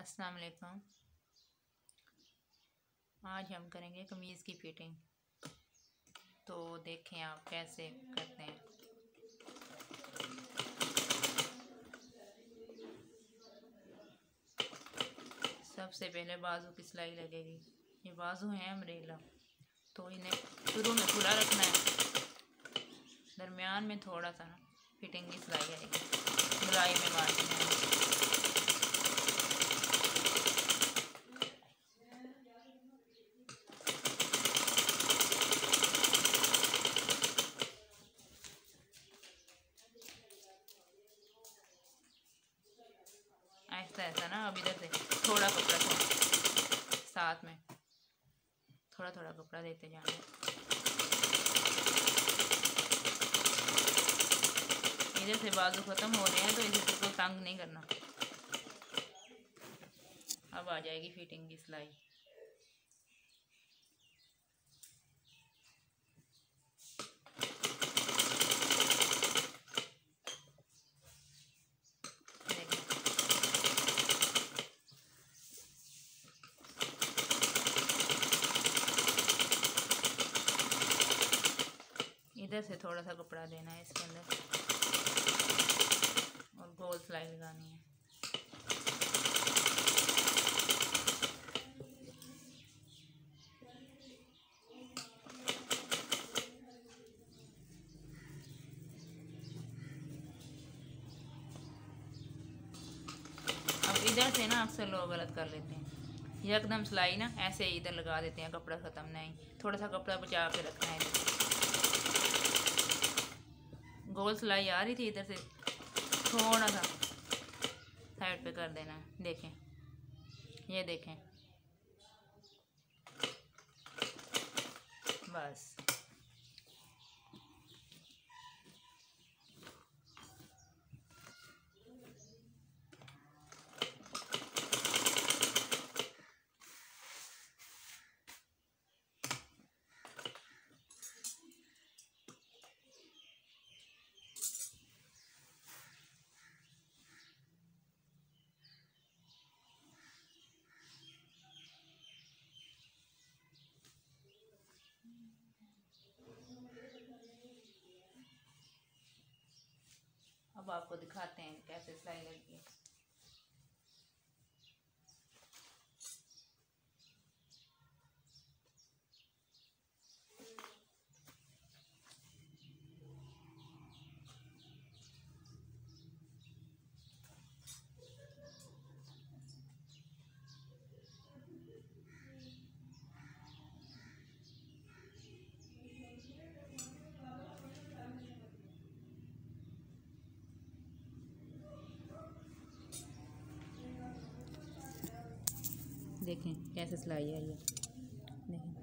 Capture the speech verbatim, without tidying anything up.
अस्सलाम वालेकुम। आज हम करेंगे कमीज़ की फिटिंग। तो देखें आप कैसे करते हैं। सबसे पहले बाजू की सिलाई लगेगी। ये बाजू है अम्ब्रेला, तो इन्हें शुरू में खुला रखना है, दरमियान में थोड़ा सा ना फिटिंग की सिलाई आएगी, गुलाई में मारनी है। ऐसा ऐसा ना, अब इधर से थोड़ा कपड़ा थोड़ा साथ में थोड़ा थोड़ा कपड़ा देते जाना। इधर से बाजू ख़त्म हो रहे हैं तो इधर से तंग नहीं करना। अब आ जाएगी फिटिंग की सिलाई। इधर से थोड़ा सा कपड़ा देना है इसके अंदर और गोल सिलाई लगानी है। अब इधर से ना अक्सर लोग गलत कर लेते हैं, एकदम सिलाई ना ऐसे ही इधर लगा देते हैं, कपड़ा ख़त्म नहीं, थोड़ा सा कपड़ा बचा के रखना है। गोल सिलाई आ रही थी, इधर से थोड़ा सा साइड पे कर देना है। देखें, ये देखें, बस। अब आपको दिखाते हैं कैसे सिलाई लगती है। देखें कैसे सिलाई आई है, देखें।